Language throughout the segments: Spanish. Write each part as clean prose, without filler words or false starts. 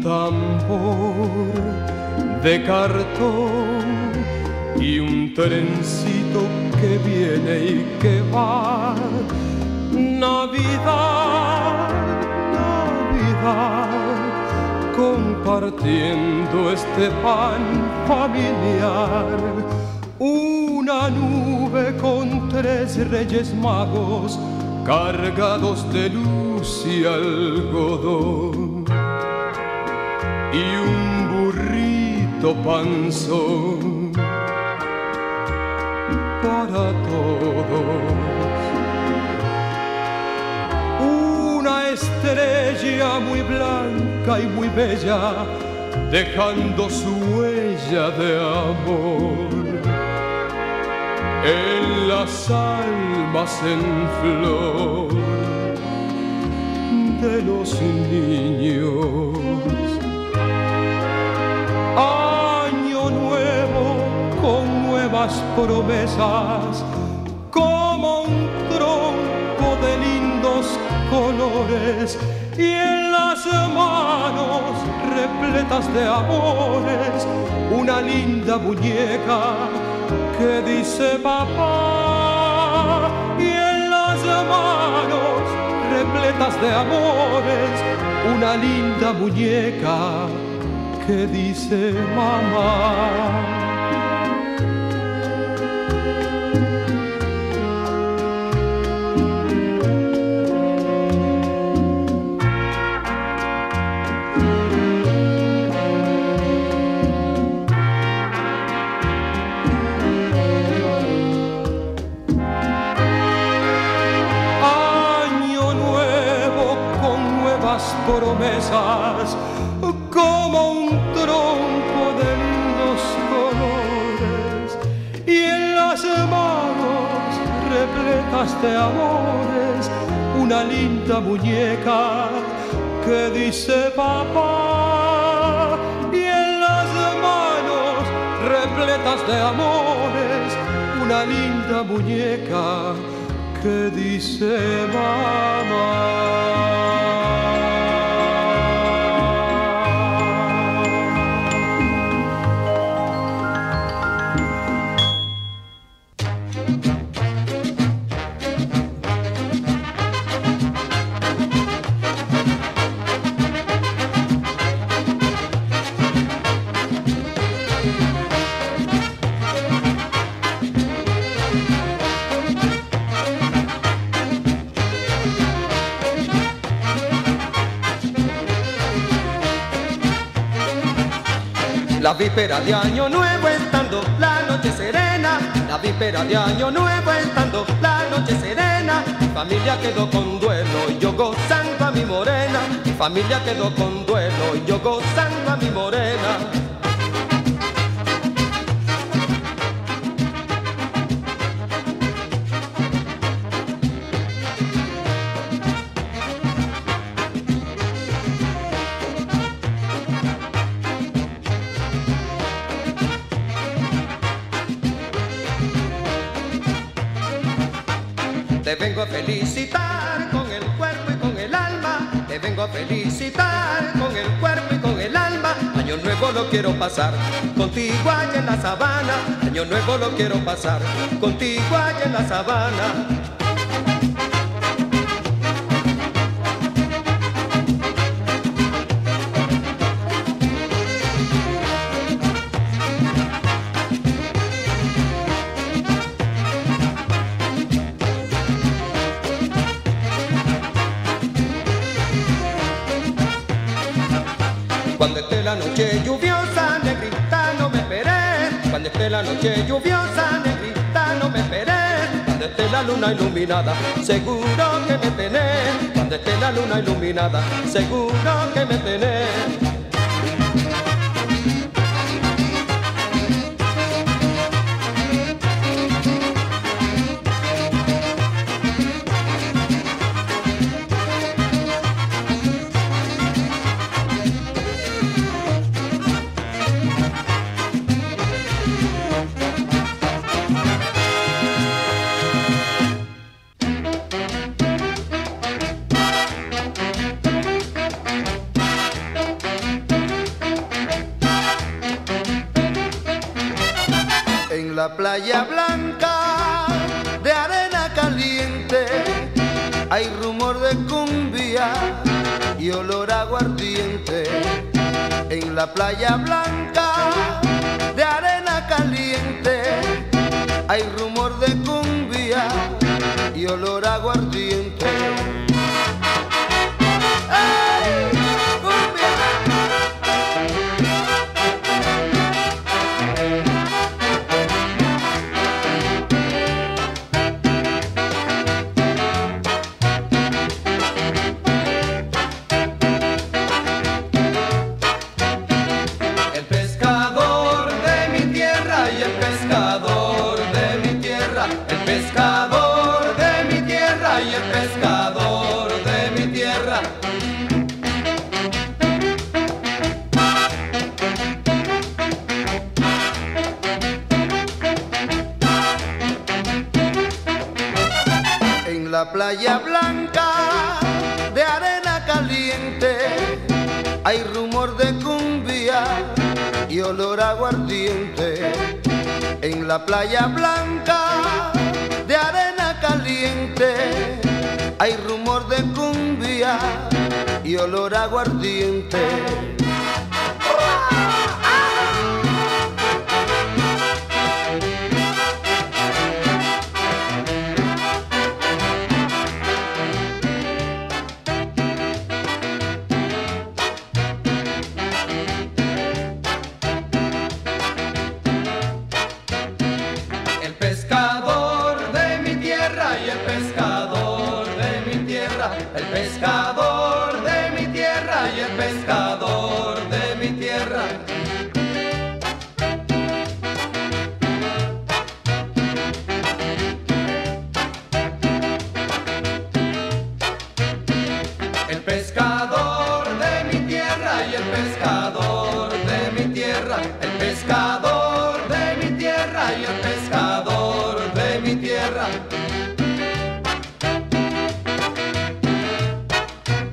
tambor de cartón y un trencito que viene y que va. Navidad, Navidad, compartiendo este pan familiar. Una nube con 3 reyes magos cargados de luz y algodón, y un burrito panzón para todos. Una estrella muy blanca y muy bella, dejando su huella de amor en las almas en flor de los niños. Año nuevo con nuevas promesas, como un tronco de lindos colores, y en las manos repletas de amores una linda muñeca que dice papá, y en las manos repletas de amores una linda muñeca que dice mamá. Promesas, como un tronco de lindos colores, y en las manos repletas de amores una linda muñeca que dice papá, y en las manos repletas de amores una linda muñeca que dice mamá. La víspera de año nuevo estando la noche serena, la víspera de año nuevo estando la noche serena, mi familia quedó con duelo y yo gozando a mi morena, mi familia quedó con duelo y yo gozando a mi morena. Te vengo a felicitar con el cuerpo y con el alma, te vengo a felicitar con el cuerpo y con el alma. Año nuevo lo quiero pasar contigo allá en la sabana, año nuevo lo quiero pasar contigo allá en la sabana. Cuando esté la noche lluviosa, negrita, no me esperes. Cuando esté la noche lluviosa, negrita, no me esperes. Cuando esté la luna iluminada, seguro que me tenés. Cuando esté la luna iluminada, seguro que me tenés. playa blanca de arena caliente hay rumor de cumbia y olor a aguardiente. En la playa blanca de arena caliente hay rumor de cumbia y olor a aguardiente. ¡Ay, cumbia! El pescador de mi tierra y el pescador de mi tierra, el pescador de mi tierra y el pescador de mi tierra. En la playa blanca de arena caliente hay rumor de cumbia y olor a aguardiente. En la playa blanca de arena caliente hay rumor de cumbia y olor a aguardiente. El pescador de mi tierra y el pescador de mi tierra, el pescador de mi tierra y el pescador de mi tierra. El pescador de mi tierra y el pescador de mi tierra, el pescador de mi tierra y el pescador de mi tierra.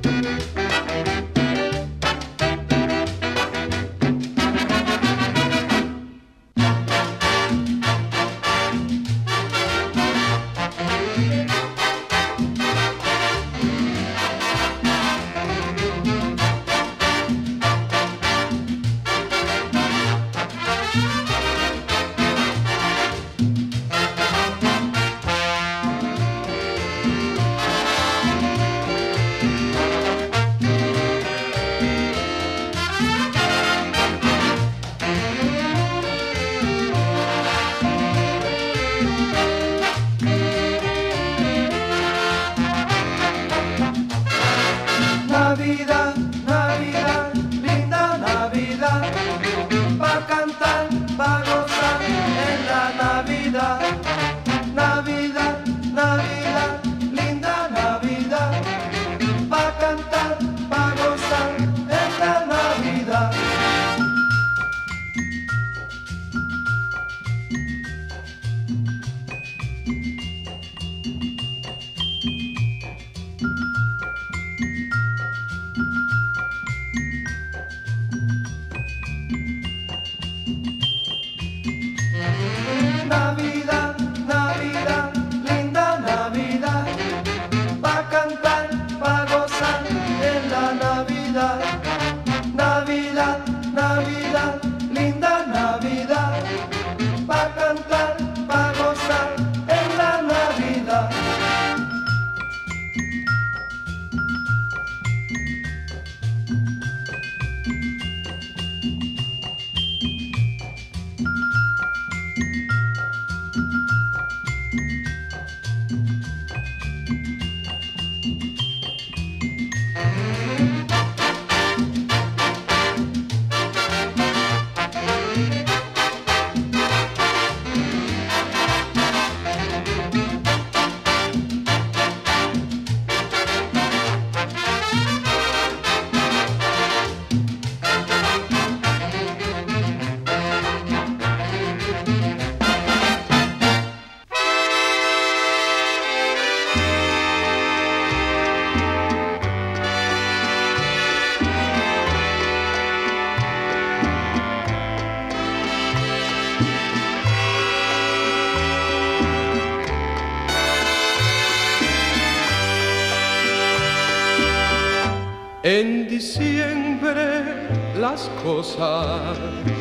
En diciembre las cosas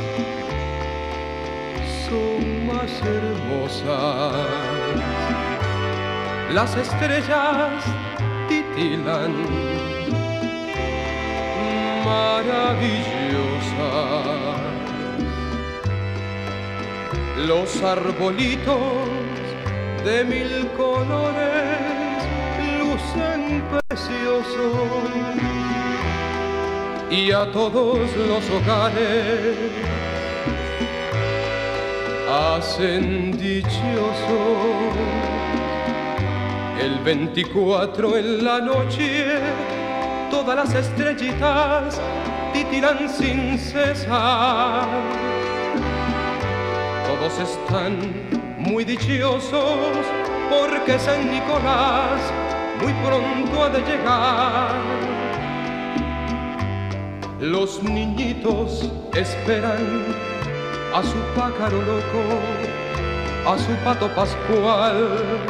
son más hermosas, las estrellas titilan maravillosas, los arbolitos de mil colores lucen preciosos y a todos los hogares hacen dichosos. El 24 en la noche todas las estrellitas titilan sin cesar. Todos están muy dichosos porque San Nicolás muy pronto ha de llegar. Los niñitos esperan a su pájaro loco, a su pato pascual,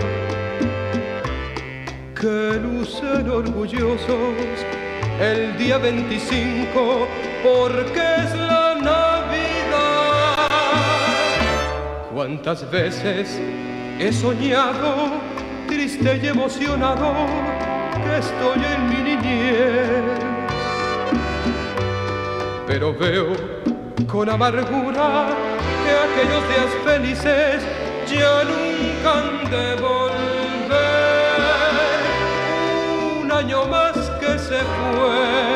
que lucen orgullosos el día 25 porque es la Navidad. Cuántas veces he soñado, triste y emocionado, que estoy en mi niñez, pero veo con amargura que aquellos días felices ya nunca han de volver. Un año más que se fue,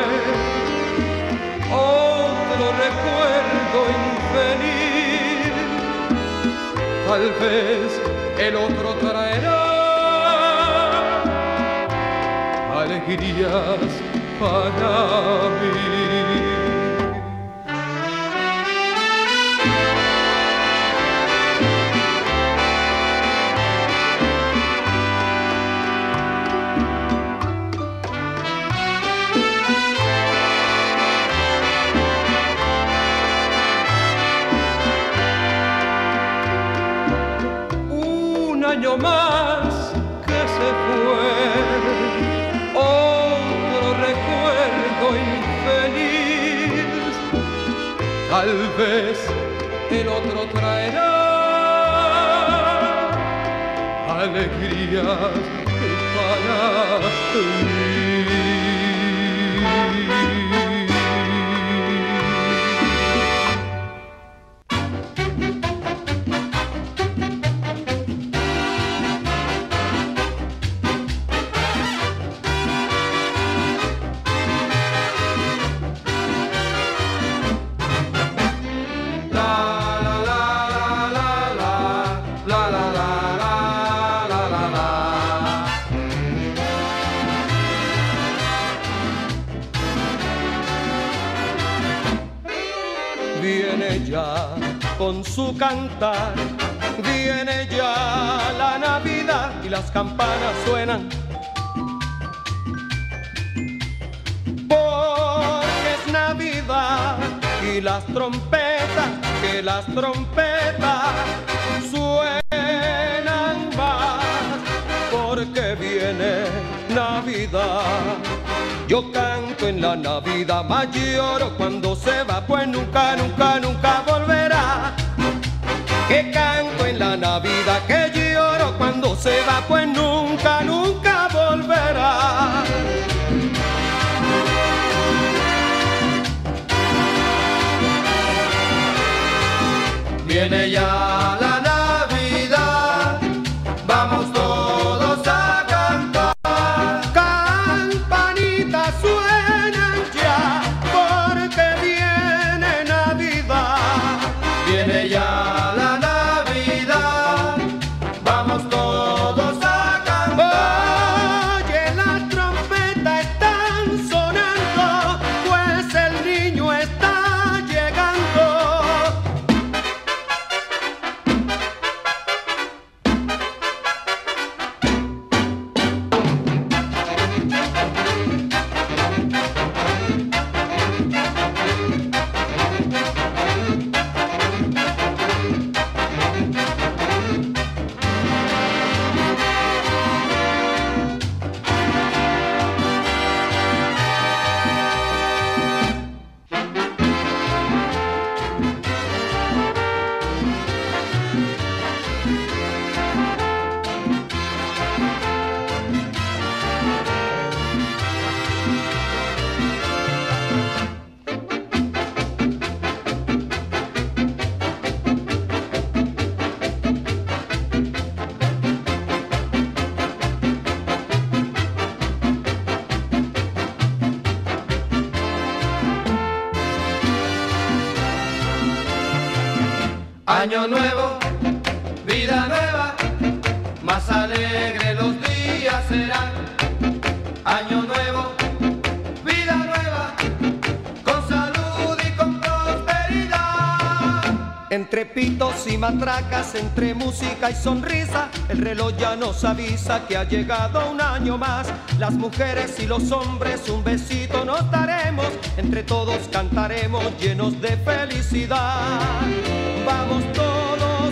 otro recuerdo infeliz, tal vez el otro traerá alegrías para mí. Año más que se fue, otro recuerdo infeliz, tal vez el otro traerá alegrías para mí. Viene ya con su cantar, viene ya la Navidad y las campanas suenan, porque es Navidad y las trompetas, que las trompetas suenan más, porque viene Navidad. Yo canto en la Navidad, mas lloro cuando se va, pues nunca, nunca, nunca volverá. Que canto en la Navidad, que lloro cuando se va, pues nunca, nunca volverá. Viene ya la Navidad, vamos todos a cantar. Campanitas suenan ya, porque viene Navidad. Viene ya la Navidad, vamos todos a cantar. Oye, las trompetas están sonando, pues el niño está llegando. Año nuevo, vida nueva, más alegre los días serán. Año nuevo, vida nueva, con salud y con prosperidad. Entre pitos y matracas, entre música y sonrisa, el reloj ya nos avisa que ha llegado un año más. Las mujeres y los hombres un besito nos daremos, entre todos cantaremos llenos de felicidad. Vamos todos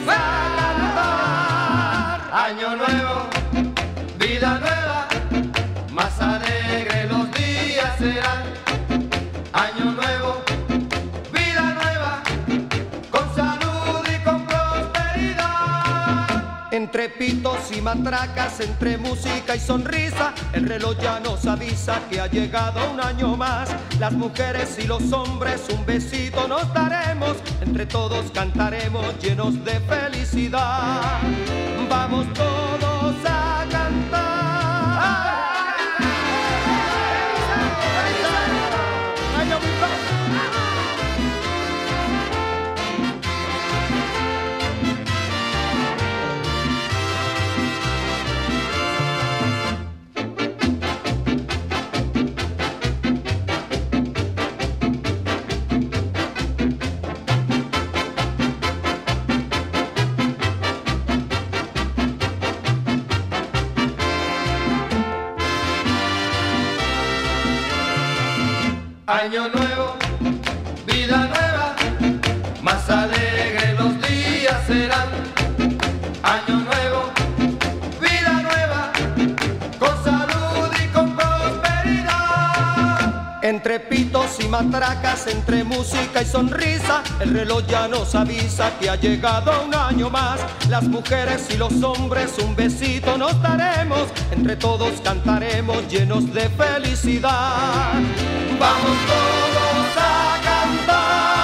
a cantar. Año nuevo, vida nueva, más alegre los días serán. Año nuevo, vida nueva, con salud y con prosperidad. Entre pitos y matracas, entre música y sonrisa, el reloj ya nos avisa que ha llegado un año más. Las mujeres y los hombres un besito nos daremos, entre todos cantaremos llenos de felicidad. Vamos todos a cantar. Año nuevo, vida nueva, más alegre los días serán. Año nuevo, vida nueva, con salud y con prosperidad. Entre pitos y matracas, entre música y sonrisa, el reloj ya nos avisa que ha llegado un año más. Las mujeres y los hombres un besito nos daremos, entre todos cantaremos llenos de felicidad. Vamos todos a cantar.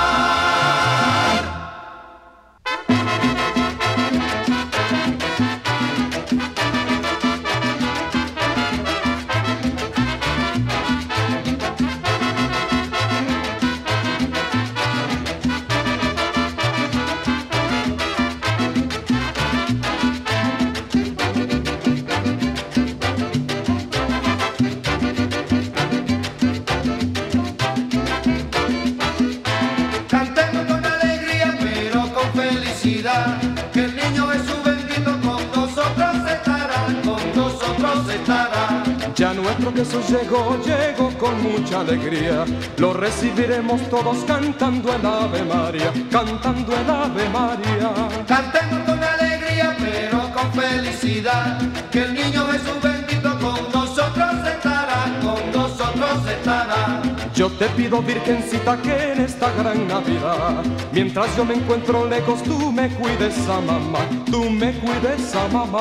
Que el niño Jesús bendito con nosotros estará, con nosotros estará. Ya nuestro Jesús llegó, llegó con mucha alegría. Lo recibiremos todos cantando el Ave María, cantando el Ave María. Cantemos con alegría pero con felicidad, que el niño Jesús bendito con nosotros estará, con nosotros estará. Yo te pido, Virgencita, que en esta gran Navidad, mientras yo me encuentro lejos, tú me cuides a mamá, tú me cuides a mamá.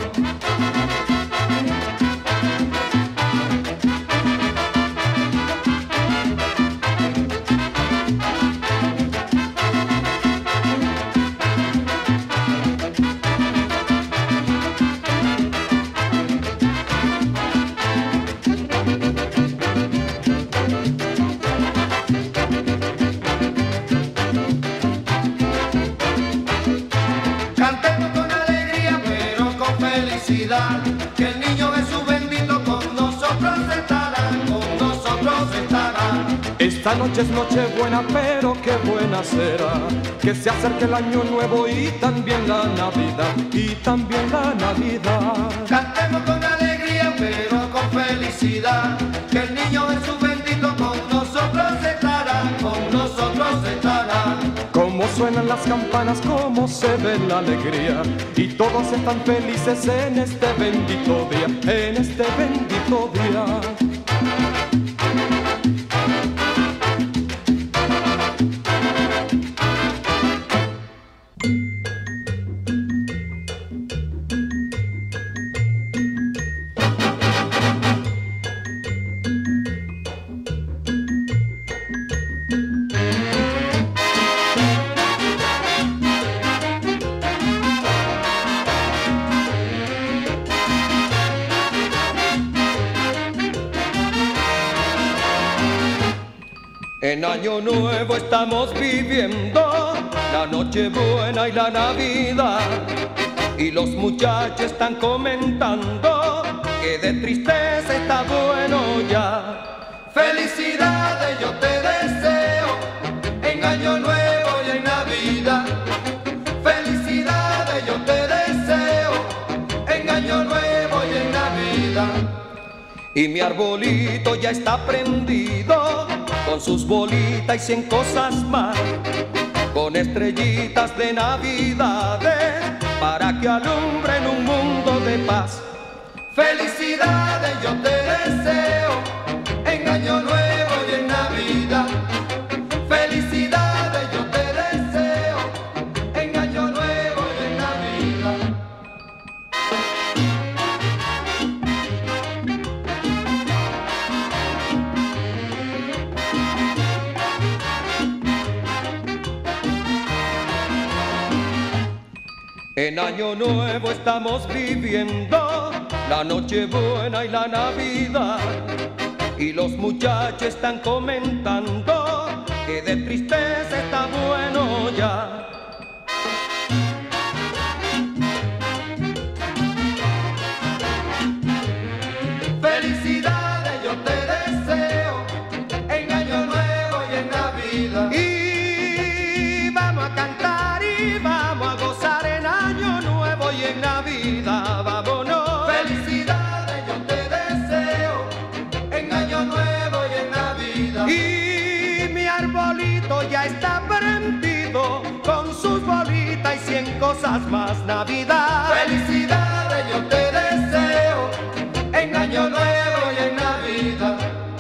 Que el niño Jesús bendito con nosotros estará, con nosotros estará. Esta noche es noche buena, pero qué buena será que se acerque el año nuevo y también la Navidad, y también la Navidad. Cantemos con alegría pero con felicidad, que el niño Jesús bendito con nosotros estará, con nosotros estará. Cómo suenan las campanas, cómo se ve la alegría, y todos están felices en este bendito día, en este bendito día. En año nuevo estamos viviendo la Nochebuena y la Navidad, y los muchachos están comentando que de tristeza está bueno ya. Felicidades yo te deseo en Año Nuevo y en Navidad. Felicidades yo te deseo en Año Nuevo y en Navidad. Y mi arbolito ya está prendido con sus bolitas y 100 cosas más, con estrellitas de navidades para que alumbren un mundo de paz. Felicidades yo te deseo en Año Nuevo y en Navidad. Felicidades yo te deseo en Año Nuevo y en Navidad. En Año Nuevo estamos viviendo la Nochebuena y la Navidad, y los muchachos están comentando que de tristeza está bueno ya. Felicidades yo te deseo en Año Nuevo y en Navidad. Y vamos a cantar y vamos a gozar en Año Nuevo y en Navidad, vámonos. Felicidades yo te deseo en Año Nuevo y en Navidad. Y mi arbolito ya está prendido con sus bolitas y 100 cosas más, Navidad. Felicidades yo te deseo en Año Nuevo y en Navidad.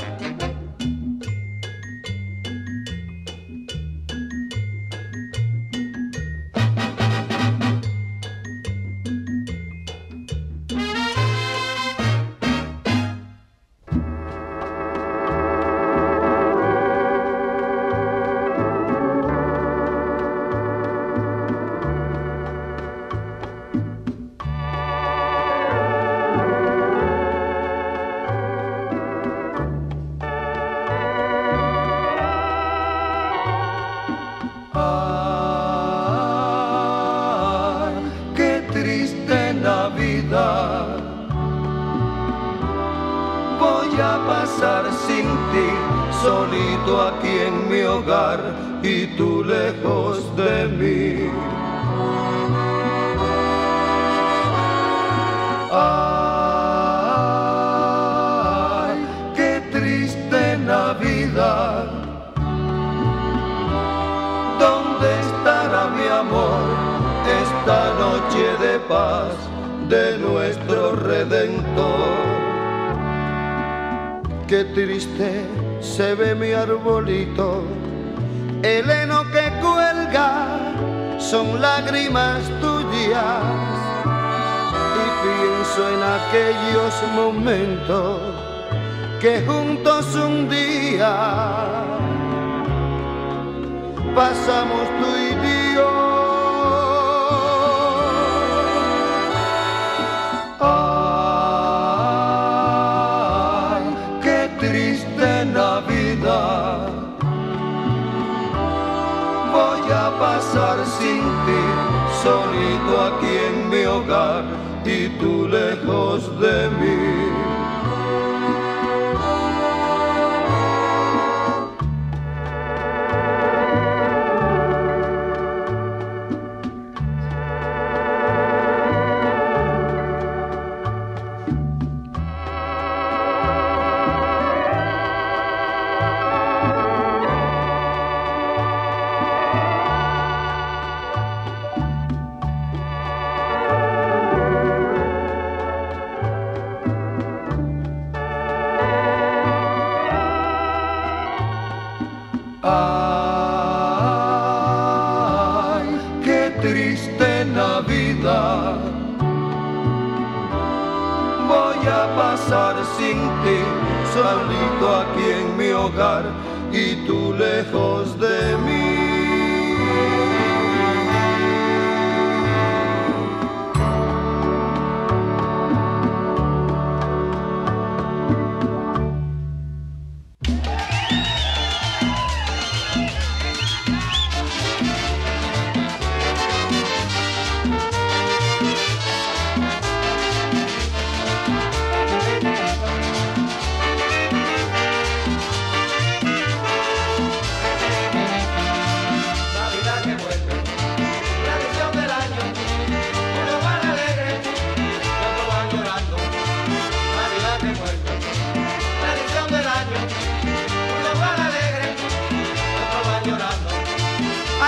Voy a pasar sin ti, solito aquí en mi hogar y tú lejos de mí. Ay, qué triste Navidad. ¿Dónde estará mi amor esta noche de paz de nuestro Redentor? Qué triste se ve mi arbolito, el heno que cuelga son lágrimas tuyas, y pienso en aquellos momentos que juntos un día pasamos tú y yo. Navidad, voy a pasar sin ti, solito aquí en mi hogar y tú lejos de mí. Ay, qué triste Navidad. Voy a pasar sin ti, solito aquí en mi hogar y tú lejos de mí.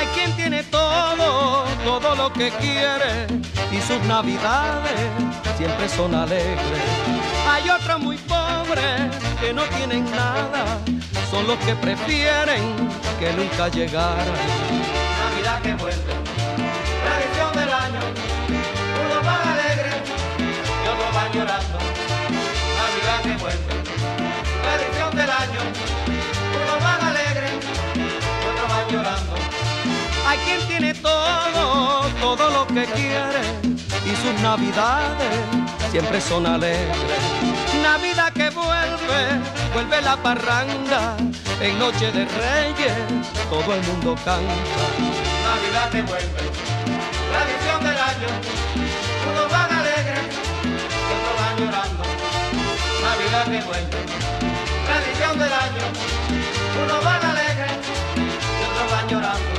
Hay quien tiene todo, todo lo que quiere y sus navidades siempre son alegres. Hay otros muy pobres que no tienen nada, son los que prefieren que nunca llegara. Navidad que vuelve, tradición del año, unos van alegres y otros van llorando. Navidad que vuelve, tradición del año, unos van alegres y otros van llorando. Hay quien tiene todo, todo lo que quiere y sus navidades siempre son alegres. Navidad que vuelve, vuelve la parranda, en noche de reyes todo el mundo canta. Navidad que vuelve, tradición del año, unos van alegres y otros van llorando. Navidad que vuelve, tradición del año, unos van alegres y otros van llorando.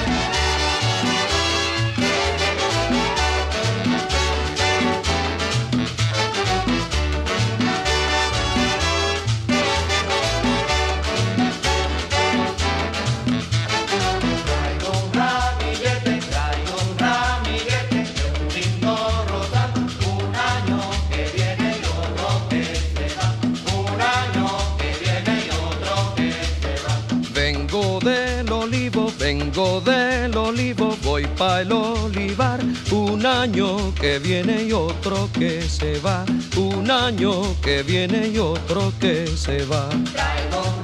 Vengo del olivo, voy pa' el olivar. Un año que viene y otro que se va. Un año que viene y otro que se va. Traigo un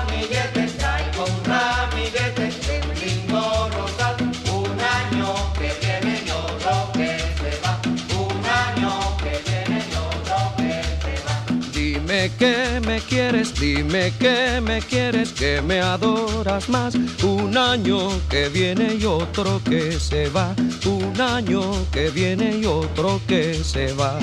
ramillete, un lindo rosal. Un año que viene y otro que se va. Un año que viene y otro que se va. Dime que me quieres, que me adoras más. Un año que viene y otro que se va. Un año que viene y otro que se va.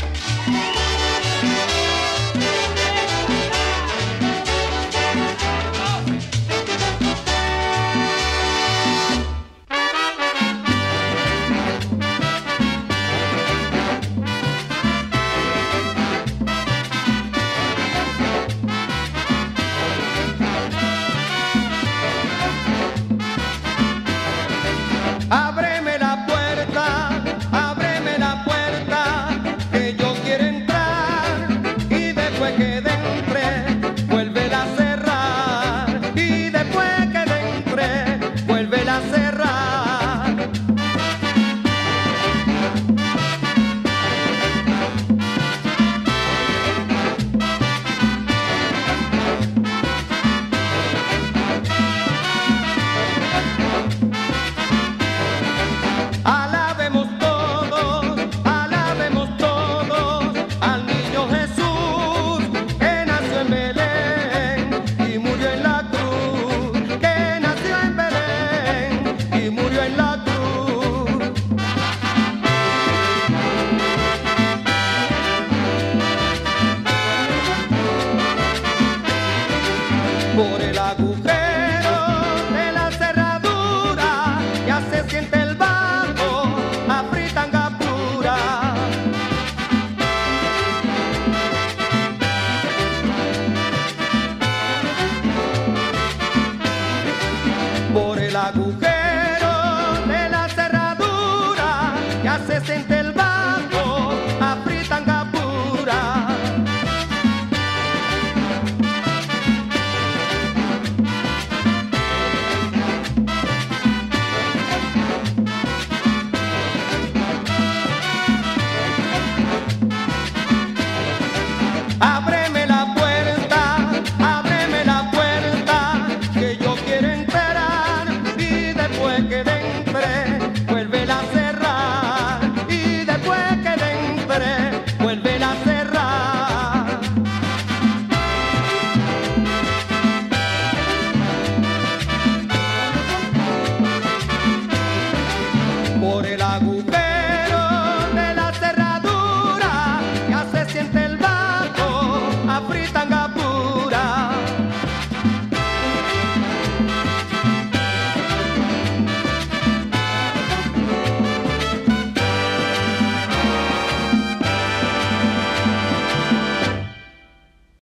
Ábreme la puerta, que yo quiero entrar, y después que entre, vuélvela a cerrar, y después que entre, vuélvela a cerrar. Alabemos todos al niño Jesús, que nació en Belén y murió en la cruz, que nació en Belén y murió en la cruz. Por el agujero de la cerradura ya se siente el bajo a fritanga pura. Por el agujero de la cerradura ya se siente